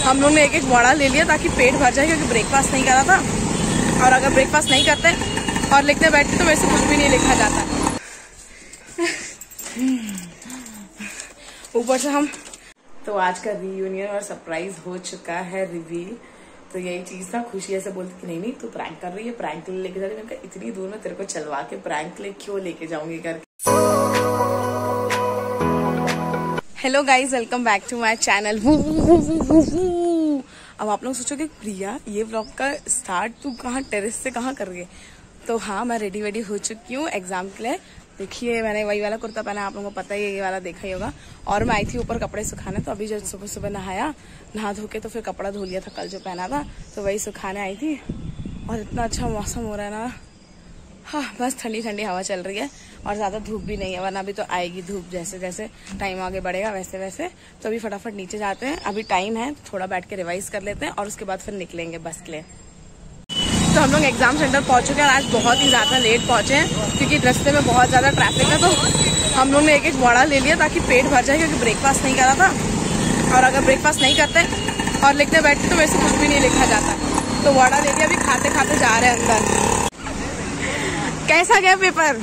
हम लोग ने एक एक वड़ा ले लिया ताकि पेट भर जाए, क्योंकि ब्रेकफास्ट नहीं करा था। और अगर ब्रेकफास्ट नहीं करते और लिखते बैठते तो वैसे कुछ भी नहीं लिखा जाता। ऊपर से हम तो आज का रियूनियन और सरप्राइज हो चुका है रिवील। तो यही चीज था, खुशी ऐसे बोलती कि नहीं तू प्रैंक कर रही है, प्रैंक के लिए लेके जा रही है। मैंने कहा इतनी दूर में तेरे को चलवा के प्रैंक के लिए क्यों लेके जाऊंगी करके। Hello guys, welcome back to my channel. अब आप लोग सोचोगे प्रिया ये व्लॉग का स्टार्ट तू कहाँ टेरेस से कहाँ कर रही है। तो हाँ, मैं रेडी हो चुकी हूँ एग्जाम के लिए। देखिए मैंने वही वाला कुर्ता पहना, आप लोगों को पता ही है, ये वाला देखा ही होगा। और मैं आई थी ऊपर कपड़े सुखाने, तो अभी जब सुबह सुबह नहा धो के तो फिर कपड़ा धो लिया था कल जो पहना था, तो वही सुखाने आई थी। और इतना अच्छा मौसम हो रहा है ना, हाँ बस ठंडी ठंडी हवा चल रही है और ज्यादा धूप भी नहीं है, वरना अभी तो आएगी धूप जैसे जैसे टाइम आगे बढ़ेगा वैसे वैसे। तो अभी फटाफट नीचे जाते हैं, अभी टाइम है, थोड़ा बैठ के रिवाइज कर लेते हैं और उसके बाद फिर निकलेंगे बस के लिए। तो हम लोग एग्जाम सेंटर पहुंच चुके हैं और आज बहुत ही ज्यादा लेट पहुंचे हैं, क्योंकि रास्ते में बहुत ज्यादा ट्रैफिक है। तो हम लोग ने एक एक वड़ा ले लिया ताकि पेट भर जाए, क्योंकि ब्रेकफास्ट नहीं करा था। और अगर ब्रेकफास्ट नहीं करते और लिखते बैठते तो वैसे कुछ भी नहीं लिखा जाता। तो वड़ा ले लिया, अभी खाते खाते जा रहे हैं अंदर। कैसा गया पेपर?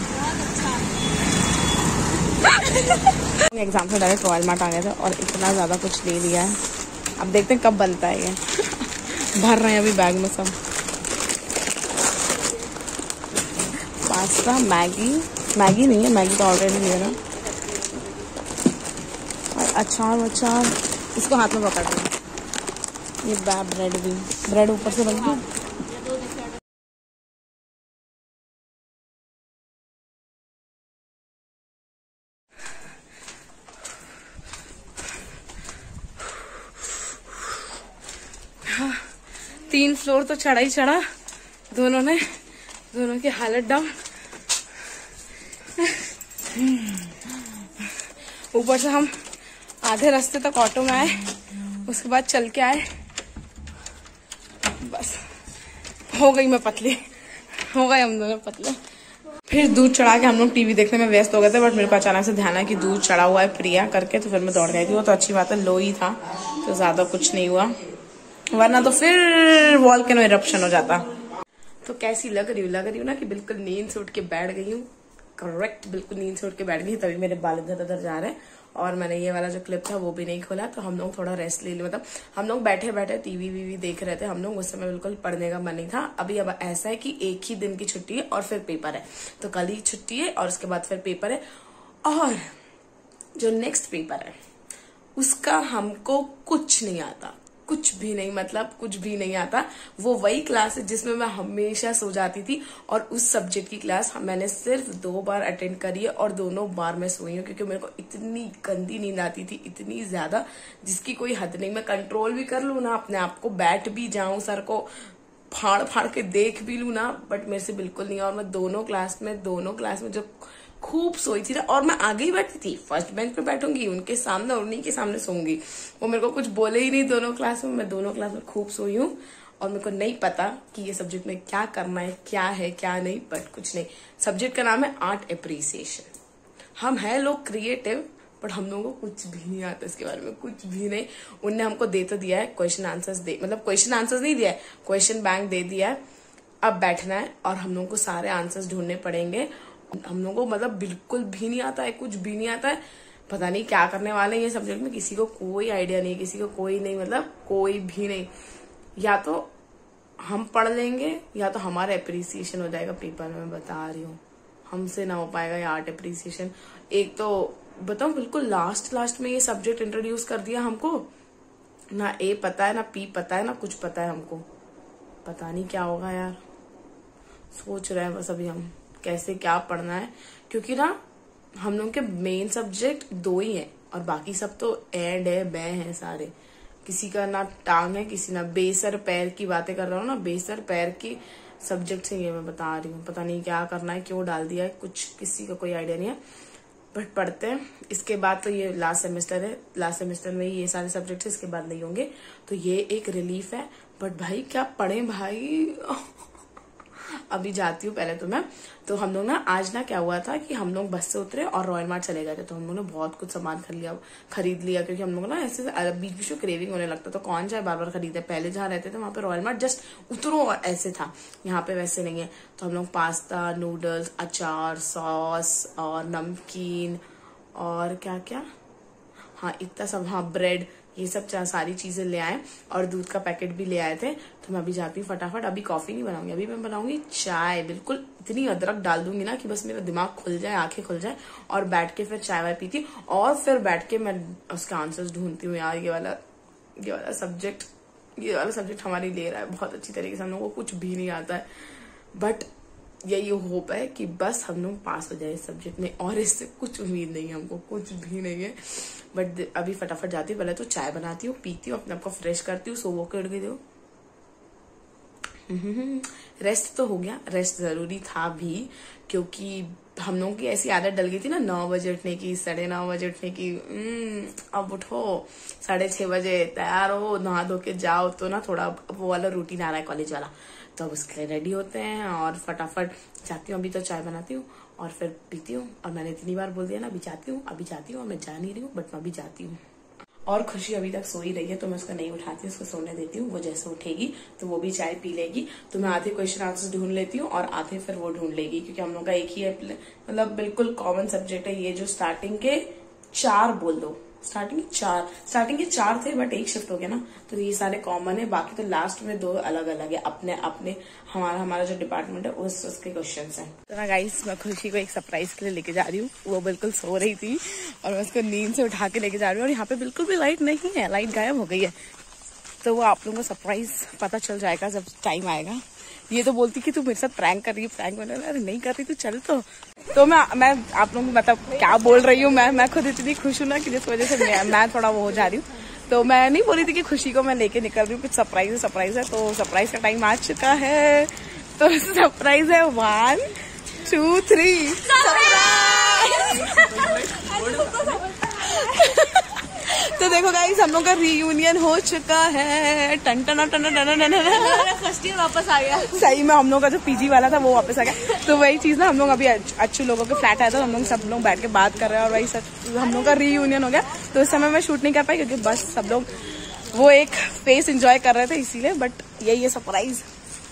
एग्जाम से डायरेक्ट रॉयल मार्ट आ गए थे और इतना ज्यादा कुछ ले लिया है। अब देखते हैं कब बनता है ये। भर रहे हैं अभी बैग में सब। पास्ता, मैगी नहीं है, मैगी तो ऑलरेडी लिया ना। और अचार, इसको हाथ में पकड़ रहे। ये ब्रेड ऊपर से बन गया। 3 फ्लोर तो चढ़ा ही चढ़ा, दोनों की हालत डाउन। ऊपर से हम आधे रास्ते तक ऑटो में आए, उसके बाद चल के आए। बस हो गई मैं पतली, हो गए हम दोनों पतले। फिर दूध चढ़ा के हम लोग टीवी देखने में व्यस्त हो गए थे, बट मेरे को अचानक से ध्यान आया कि दूध चढ़ा हुआ है प्रिया करके, तो फिर मैं दौड़ गई थी। वो तो अच्छी बात है, लो ही था तो ज्यादा कुछ नहीं हुआ, वरना तो फिर वॉल्केनो इरप्शन हो जाता। तो कैसी लग रही हूँ ना कि बिल्कुल नींद से उठ के बैठ गई हूँ। करेक्ट, बिल्कुल नींद से उठ के बैठ गई, तभी मेरे बाल इधर उधर जा रहे हैं। और मैंने ये वाला जो क्लिप था वो भी नहीं खोला। तो हम लोग थोड़ा रेस्ट ले लिया, मतलब हम लोग बैठे बैठे टीवी देख रहे थे। हम लोग उस समय बिल्कुल पढ़ने का मन नहीं था। अभी अब ऐसा है कि एक ही दिन की छुट्टी है और फिर पेपर है, तो कल ही छुट्टी है और उसके बाद फिर पेपर है। और जो नेक्स्ट पेपर है उसका हमको कुछ नहीं आता, कुछ भी नहीं, मतलब कुछ भी नहीं आता। वो वही क्लास है जिसमें मैं हमेशा सो जाती थी, और उस सब्जेक्ट की क्लास मैंने सिर्फ 2 बार अटेंड करी है और दोनों बार मैं सोई हूँ, क्योंकि मेरे को इतनी गंदी नींद आती थी, इतनी ज्यादा जिसकी कोई हद नहीं। मैं कंट्रोल भी कर लूँ ना अपने आप को, बैठ भी जाऊं, सर को फाड़ के देख भी लू ना, बट मेरे से बिल्कुल नहीं। और मैं दोनों क्लास में जब खूब सोई थी ना, और मैं आगे ही बैठती थी, फर्स्ट बेंच पे बैठूंगी, उनके सामने और उन्हीं के सामने सोऊंगी। वो मेरे को कुछ बोले ही नहीं दोनों क्लास में। मैं दोनों क्लास में खूब सोई हूँ और मेरे को नहीं पता कि ये सब्जेक्ट में क्या करना है, क्या है क्या नहीं, बट कुछ नहीं। सब्जेक्ट का नाम है आर्ट एप्रिसिएशन। हम है लोग क्रिएटिव, बट हम लोगों को कुछ भी नहीं आता इसके बारे में, कुछ भी नहीं। उनने हमको दे तो दिया है क्वेश्चन आंसर्स, मतलब क्वेश्चन आंसर्स नहीं दिया है, क्वेश्चन बैंक दे दिया है। अब बैठना है और हम लोगों को सारे आंसर्स ढूंढने पड़ेंगे। हम लोगों को मतलब बिल्कुल भी नहीं आता है, कुछ भी नहीं आता है। पता नहीं क्या करने वाले हैं ये सब्जेक्ट में, किसी को कोई आइडिया नहीं, किसी को कोई नहीं, मतलब कोई भी नहीं। या तो हम पढ़ लेंगे या तो हमारा एप्रिसिएशन हो जाएगा पेपर में, मैं बता रही हूँ। हमसे ना हो पाएगा ये आर्ट एप्रिसिएशन। एक तो बताऊं, बिल्कुल लास्ट में ये सब्जेक्ट इंट्रोड्यूस कर दिया हमको। ना ए पता है, ना पी पता है, ना कुछ पता है हमको। पता नहीं क्या होगा यार, सोच रहे हैं बस अभी हम कैसे क्या पढ़ना है, क्योंकि ना हम लोग के मेन सब्जेक्ट 2 ही हैं और बाकी सब तो एंड है, बै है सारे। किसी का ना टांग है, किसी ना बेसर पैर की बातें कर रहा हूँ ना, बेसर पैर की सब्जेक्ट से ये मैं बता रही हूँ। पता नहीं क्या करना है, क्यों डाल दिया है, कुछ किसी का कोई आइडिया नहीं है, बट पढ़ते हैं। इसके बाद तो ये लास्ट सेमेस्टर है, लास्ट सेमेस्टर में ये सारे सब्जेक्ट है, इसके बाद नहीं होंगे, तो ये एक रिलीफ है। बट भाई क्या पढ़े भाई, अभी जाती हूँ पहले तो मैं। तो हम लोग ना आज ना क्या हुआ था कि हम लोग बस से उतरे और रॉयल मार्ट चले गए थे। तो हम लोग ने बहुत कुछ सामान खरीद लिया क्योंकि हम लोग ना ऐसे बीच बीच में क्रेविंग होने लगता। तो कौन चाहे बार बार खरीदे। पहले जहाँ रहते थे वहां पे रॉयल मार्ट जस्ट उतरो और ऐसे था, यहाँ पे वैसे नहीं है। तो हम लोग पास्ता, नूडल्स, अचार, सॉस और नमकीन और क्या क्या, हाँ इतना सब, हाँ ब्रेड, ये सब सारी चीजें ले आए और दूध का पैकेट भी ले आए थे। तो मैं अभी जाती हूँ फटाफट। अभी कॉफी नहीं बनाऊंगी, अभी मैं बनाऊंगी चाय। बिल्कुल इतनी अदरक डाल दूंगी ना कि बस मेरा दिमाग खुल जाए, आंखें खुल जाए और बैठ के फिर चाय वाय पीती हूँ। और फिर बैठ के मैं उसके आंसर्स ढूंढती हूँ। यार ये वाला सब्जेक्ट हमारी ले रहा है बहुत अच्छी तरीके से। हम लोगों को कुछ भी नहीं आता है, बट यही होप है कि बस हम लोग पास हो जाए इस सब्जेक्ट में, और इससे कुछ उम्मीद नहीं है हमको, कुछ भी नहीं है। बट अभी फटाफट जाती हूँ, पहले तो चाय बनाती हूँ, पीती हूँ, अपने आप को फ्रेश करती हूँ, सो के उठ गई दो। रेस्ट तो हो गया, रेस्ट जरूरी था भी क्योंकि हम लोगों की ऐसी आदत डल गई थी ना 9 बजे उठने की, 9:30 बजे उठने की। अब उठो 6:30 बजे, तैयार हो, नहा धो के जाओ। तो ना थोड़ा वो वाला रूटीन आ रहा है कॉलेज वाला। तो अब उसके लिए रेडी होते हैं और फटाफट जाती हूँ। अभी तो चाय बनाती हूँ और फिर पीती हूँ। और मैंने इतनी बार बोल दिया ना, अभी जाती हूँ और मैं जा नहीं रही हूँ, बट मैं अभी जाती हूँ। और खुशी अभी तक सो ही रही है तो मैं उसको नहीं उठाती, उसको सोने देती हूँ। वो जैसे उठेगी तो वो भी चाय पी लेगी। तो मैं आधे क्वेश्चन आंसर ढूंढ लेती हूँ और आधे फिर वो ढूंढ लेगी, क्योंकि हम लोग का एक ही है, मतलब बिल्कुल कॉमन सब्जेक्ट है ये। जो स्टार्टिंग के 4 बोल दो, स्टार्टिंग के 4 थे, बट एक शिफ्ट हो गया ना, तो ये सारे कॉमन है। बाकी तो लास्ट में 2 अलग अलग है, अपने अपने हमारा जो डिपार्टमेंट है उसके क्वेश्चन है। तो ना गाइस, मैं खुशी को एक सरप्राइज के लिए लेके जा रही हूँ। वो बिल्कुल सो रही थी और मैं उसको नींद से उठा के लेके जा रही हूँ। और यहाँ पे बिल्कुल भी लाइट नहीं है, लाइट गायब हो गई है। तो वो आप लोगों को सरप्राइज पता चल जाएगा जब टाइम आएगा। ये तो बोलती कि तू मेरे साथ प्रैंक कर रही है, प्रैंक करने, अरे नहीं कर रही, तू चल। तो मैं आप लोगों को मतलब क्या बोल रही हूँ, मैं खुद इतनी खुश हूँ ना कि जिस वजह से मैं थोड़ा वो हो जा रही हूँ। तो मैं नहीं बोली थी कि खुशी को मैं लेके निकल रही हूँ, कुछ सरप्राइज है। तो सरप्राइज का टाइम आ चुका है। तो सरप्राइज है 1 2 3 तो देखो गाइस, हम लोग का रीयूनियन हो चुका है। टन टन टन टन टन फर्स्ट ईयर वापस आ गया। सही में हम लोग का जो पीजी वाला था वो वापस आ गया। तो वही चीज ना, हम लोग अभी अच्छे लोगों के फ्लैट आया था, हम लोग सब लोग बैठ के बात कर रहे हैं और वही सब हम लोग का रीयूनियन हो गया। तो उस समय मैं शूट नहीं कर पाई क्योंकि बस सब लोग वो एक फेस एंजॉय कर रहे थे इसीलिए। बट यही है सरप्राइज।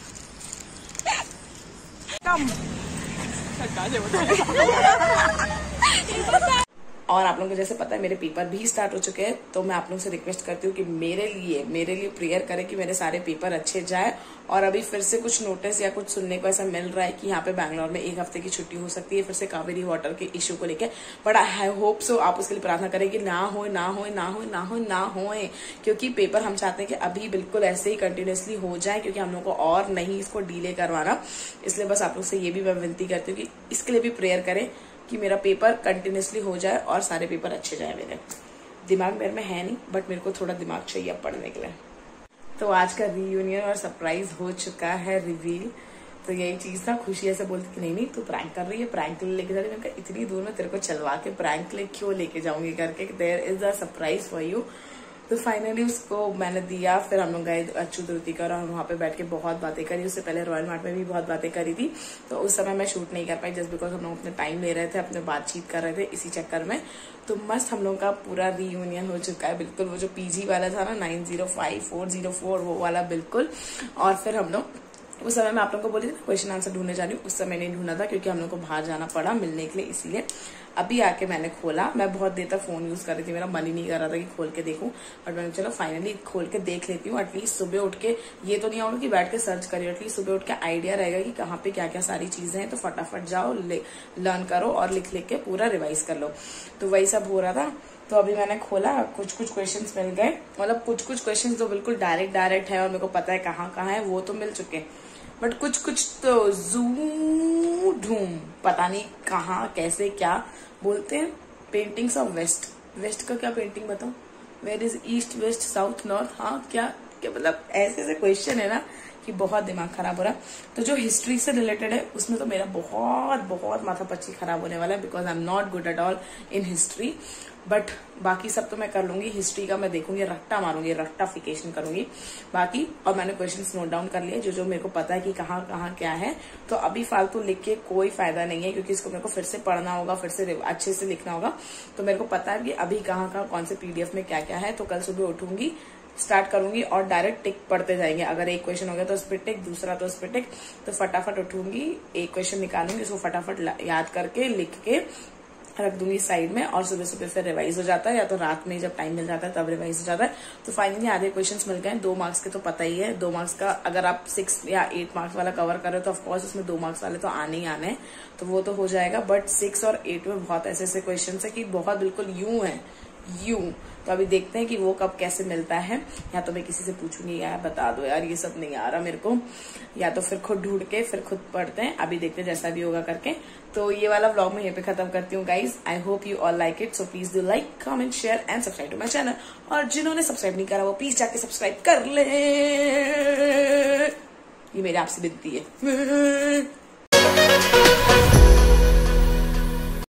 और आप लोगों को जैसे पता है मेरे पेपर भी स्टार्ट हो चुके हैं। तो मैं आप लोगों से रिक्वेस्ट करती हूँ कि मेरे लिए प्रेयर करें कि मेरे सारे पेपर अच्छे जाए। और अभी फिर से कुछ नोटिस या कुछ सुनने को ऐसा मिल रहा है कि यहाँ पे बैंगलोर में 1 हफ्ते की छुट्टी हो सकती है फिर से कावेरी वाटर के इश्यू को लेकर। बट आई होप सो आप उसके लिए प्रार्थना करें कि ना हो, क्योंकि पेपर हम चाहते हैं कि अभी बिल्कुल ऐसे ही कंटिन्यूसली हो जाए, क्योंकि हम लोग को और नहीं इसको डिले करवाना। इसलिए बस आप लोग से ये भी मैं विनती करती हूँ कि इसके लिए भी प्रेयर करें कि मेरा पेपर कंटिन्यूसली हो जाए और सारे पेपर अच्छे जाए। मेरे दिमाग मेरे में है नहीं, बट मेरे को थोड़ा दिमाग चाहिए अब पढ़ने के लिए। तो आज का रीयूनियन और सरप्राइज हो चुका है रिवील। तो यही चीज था, खुशी ऐसे बोलती कि नहीं तू प्रैंक कर रही है, प्रैंक के लिए लेके जा रही है। मैंने कहा इतनी दूर में तेरे को चलवा के प्रैंक के लिए क्यों लेके जाऊंगी करके, there is a surprise for you. तो फाइनली उसको मैंने दिया। फिर हम लोग गए अच्छू द्रुति का और वहां पे बैठ के बहुत बातें करी। उससे पहले रॉयल मार्ट में भी बहुत बातें करी थी। तो उस समय मैं शूट नहीं कर पाई जस्ट बिकॉज हम लोग अपने टाइम ले रहे थे, अपने बातचीत कर रहे थे इसी चक्कर में। तो मस्त हम लोग का पूरा रीयूनियन हो चुका है बिल्कुल। वो जो पीजी वाला था ना 905404 वो वाला बिल्कुल। और फिर हम लोग उस समय मैं आप लोगों को बोली थी क्वेश्चन आंसर ढूंढने जा रही हूँ, उस समय नहीं ढूंढा था क्योंकि हम लोग को बाहर जाना पड़ा मिलने के लिए, इसीलिए अभी आके मैंने खोला। मैं बहुत देर तक फोन यूज कर रही थी, मेरा मन ही नहीं कर रहा था कि खोल के देखूं, बट मैंने चलो फाइनली खोल के देख लेती हूँ। एटलीस्ट सुबह उठ के ये तो नहीं होगा कि बैठ के सर्च करिए, एटलीस्ट सुबह उठ के आइडिया रहेगा कि कहाँ पे क्या क्या सारी चीजें हैं। तो फटाफट जाओ लर्न करो और लिख लिख के पूरा रिवाइज कर लो। तो वही सब हो रहा था। तो अभी मैंने खोला, कुछ क्वेश्चंस मिल गए, मतलब कुछ क्वेश्चंस तो बिल्कुल डायरेक्ट है और मेरे को पता है कहाँ है, वो तो मिल चुके। बट कुछ तो ढूंढ पता नहीं कहाँ कैसे क्या बोलते हैं। पेंटिंग्स ऑफ वेस्ट का क्या पेंटिंग बताऊं, where is east west south north, हाँ क्या मतलब ऐसे क्वेश्चन है ना कि बहुत दिमाग खराब हो रहा है। तो जो हिस्ट्री से रिलेटेड है उसमें तो मेरा बहुत बहुत माथा पच्ची खराब होने वाला है, because I am not good at all in history. But बाकी सब तो मैं कर लूंगी। हिस्ट्री का मैं देखूंगी, रट्टा मारूंगी, रट्टाफिकेशन करूंगी बाकी। और मैंने क्वेश्चंस नोट डाउन कर लिए जो जो मेरे को पता है कि कहाँ कहाँ क्या है। तो अभी फालतू लिख के कोई फायदा नहीं है, क्योंकि इसको मेरे को फिर से पढ़ना होगा, फिर से अच्छे से लिखना होगा। तो मेरे को पता है कि अभी कहाँ कहाँ कौन से PDF में क्या क्या है। तो कल सुबह उठूंगी, स्टार्ट करूंगी और डायरेक्ट टिक पढ़ते जाएंगे। अगर एक क्वेश्चन हो गया तो उस पर टिक, दूसरा तो उस पर टिक। तो फटाफट उठूंगी, एक क्वेश्चन निकालूंगी, उसको फटाफट याद करके लिख के रख दूंगी साइड में, और सुबह सुबह फिर रिवाइज हो जाता है, या तो रात में जब टाइम मिल जाता है तब रिवाइज हो जाता है। तो फाइनली आधे क्वेश्चंस मिल गए। 2 मार्क्स के तो पता ही है, 2 मार्क्स का अगर आप 6 या 8 मार्क्स वाला कवर कर रहे हो तो ऑफकोर्स उसमें 2 मार्क्स वाले तो आने ही आने हैं, तो वो तो हो जाएगा। बट 6 और 8 में बहुत ऐसे ऐसे क्वेश्चन है कि बहुत बिल्कुल यूं है, यूं। तो अभी देखते हैं कि वो कब कैसे मिलता है। या तो मैं किसी से पूछूंगी, यार बता दो यार, ये सब नहीं आ रहा मेरे को, या तो फिर खुद ढूंढ के फिर खुद पढ़ते हैं। अभी देखते हैं जैसा भी होगा करके। तो ये वाला व्लॉग मैं यहीं पे खत्म करती हूँ guys. I hope you all like it. So please do like, comment, share and subscribe to my channel. और जिन्होंने सब्सक्राइब नहीं करा वो प्लीज जाके सब्सक्राइब कर ले, ये मेरी आपसे विनती है।